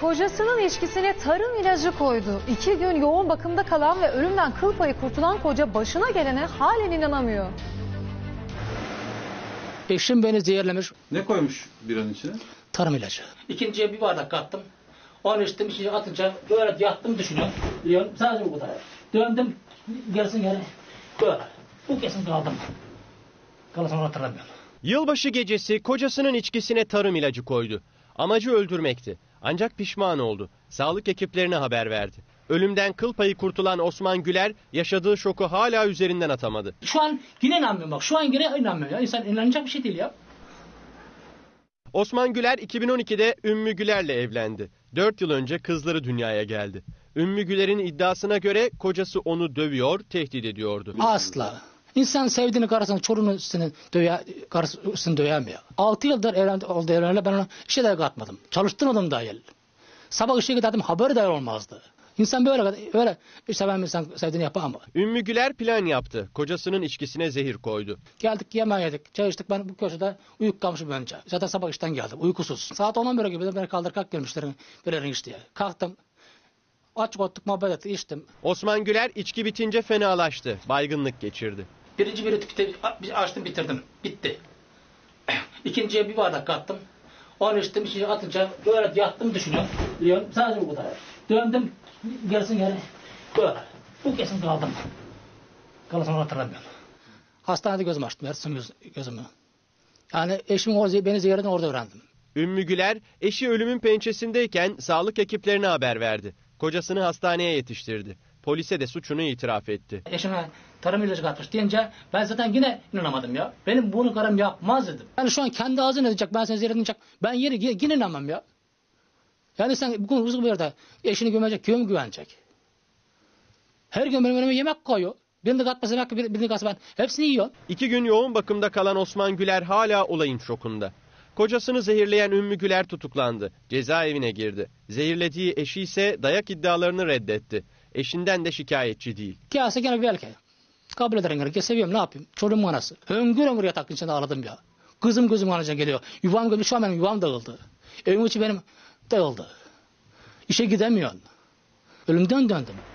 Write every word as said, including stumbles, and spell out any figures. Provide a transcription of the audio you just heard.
Kocasının içkisine tarım ilacı koydu. İki gün yoğun bakımda kalan ve ölümden kıl payı kurtulan koca başına gelene halen inanamıyor. Eşim beni zehirlemiş. Ne koymuş biranın içine? Tarım ilacı. İkinciye bir bardak kattım. Onu içtim, içine atınca böyle yattım düşünüyorum. Biliyorum, sadece bu kadar. Döndüm, gelsin geri. Böyle. Bu kesin kaldım. Kalasını hatırlamıyorum. Yılbaşı gecesi kocasının içkisine tarım ilacı koydu. Amacı öldürmekti. Ancak pişman oldu. Sağlık ekiplerine haber verdi. Ölümden kıl payı kurtulan Osman Güler yaşadığı şoku hala üzerinden atamadı. Şu an yine inanmıyorum bak. Şu an yine inanmıyorum ya. İnsan inanacak bir şey değil ya. Osman Güler iki bin on ikide Ümmü Güler'le evlendi. dört yıl önce kızları dünyaya geldi. Ümmü Güler'in iddiasına göre kocası onu dövüyor, tehdit ediyordu. Asla. İnsan sevdiğini karısını, çocuğunu üstüne döve, karısı üstüne dövemiyor. Altı yıldır evlendi, oldu evleneli ben ona işe de katmadım. Çalıştırmadım dahil. Sabah işe giderdim, haberi de olmazdı. İnsan böyle, böyle işte ben insan sevdiğini yapar mı? Ümmü Güler plan yaptı. Kocasının içkisine zehir koydu. Geldik yemeğe yedik, çay içtik. Ben bu köşede uyuk kalmışım önce. Zaten sabah işten geldim, uykusuz. Saat on on bir gibi beni kaldır kalk gelmişlerin birilerin iş diye. Kalktım. Açık ottuk, muhabbet ettik, içtim. Osman Güler içki bitince fenalaştı. Baygınlık geçirdi. Birinci bir tüpte açtım bitirdim. Bitti. İkinciye bir bardak kattım. Onu içtim, içine atınca böyle yattım düşünüyorum. Biliyorum, sadece bu kadar. Döndüm, gelsin geri. Böyle. Bu kesin kaldım. Kalasını hatırlamıyorum. Hastanede gözüm açtım, yatsın göz, gözümü. Yani eşimin o beni ziyareten orada öğrendim. Ümmü Güler, eşi ölümün pençesindeyken sağlık ekiplerine haber verdi. Kocasını hastaneye yetiştirdi. Polise de suçunu itiraf etti. Eşime tarım ilacı katmış deyince ben zaten yine inanamadım ya. Benim bunu karım yapmaz dedim. Yani şu an kendi ağzına diyecek, ben seni zehirledim diyecek. Ben yine, yine inanmam ya. Yani sen bugün uzun bir yerde eşini gömecek, köye mi güvenecek? Her gün benim önüme yemek koyuyor. Birini de katması yemek, birini de katması ben. Hepsini yiyor. İki gün yoğun bakımda kalan Osman Güler hala olayın şokunda. Kocasını zehirleyen Ümmü Güler tutuklandı. Cezaevine girdi. Zehirlediği eşi ise dayak iddialarını reddetti. Eşinden de şikayetçi değil. Gelse gene belki. Kabul ederim gene. Seviyorum, ne yapayım? Çocuğum anası. Öngür ömür yatak içinde ağladım ya. Kızım gözüm anacına geliyor. Yuvam gibi şu an benim yuvam dağıldı. Evim içi benim dağıldı. İşe gidemiyorum. Ölümden döndüm.